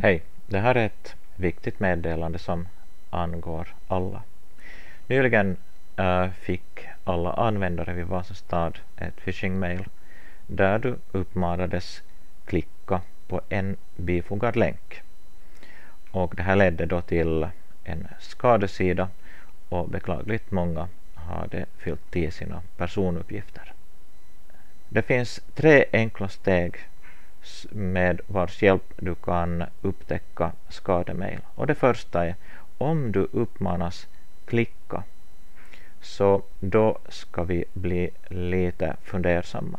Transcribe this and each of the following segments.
Hej, det här är ett viktigt meddelande som angår alla. Nyligen fick alla användare vid Vasastad ett phishing-mail där du uppmanades klicka på en bifogad länk. Och det här ledde då till en skadesida och beklagligt många hade fyllt i sina personuppgifter. Det finns 3 enkla steg med vars hjälp du kan upptäcka skademail. Och det första är, om du uppmanas klicka, så då ska vi bli lite fundersamma.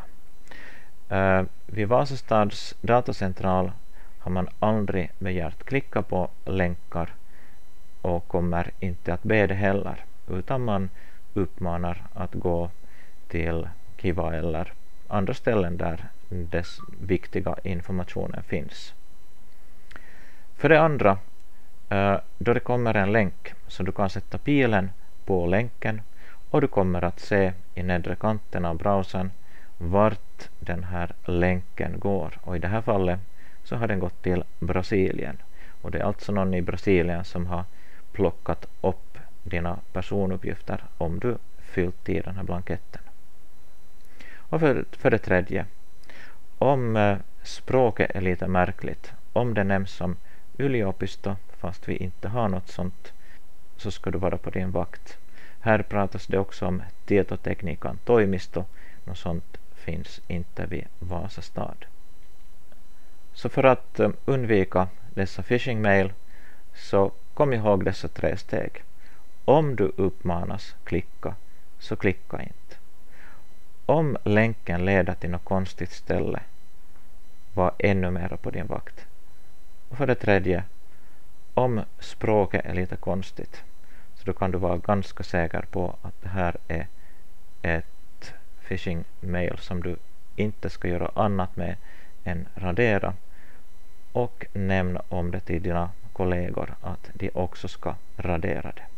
Vid Vasastads datacentral har man aldrig begärt klicka på länkar och kommer inte att be det heller, utan man uppmanar att gå till Kiva eller andra ställen där dess viktiga informationen finns. För det andra, då det kommer en länk så du kan sätta pilen på länken och du kommer att se i nedre kanten av browsern vart den här länken går. Och i det här fallet så har den gått till Brasilien. Och det är alltså någon i Brasilien som har plockat upp dina personuppgifter om du fyllt i den här blanketten. Och för det tredje, om språket är lite märkligt, om det nämns som yliopisto fast vi inte har något sånt, så ska du vara på din vakt. Här pratas det också om tietotekniikan toimisto, något sånt finns inte vid Vasastad. Så för att undvika dessa phishing-mail så kom ihåg dessa 3 steg. Om du uppmanas klicka, så klicka inte. Om länken leder till något konstigt ställe, var ännu mer på din vakt. Och för det tredje, om språket är lite konstigt, så då kan du vara ganska säker på att det här är ett phishing-mail som du inte ska göra annat med än radera, och nämna om det till dina kollegor att de också ska radera det.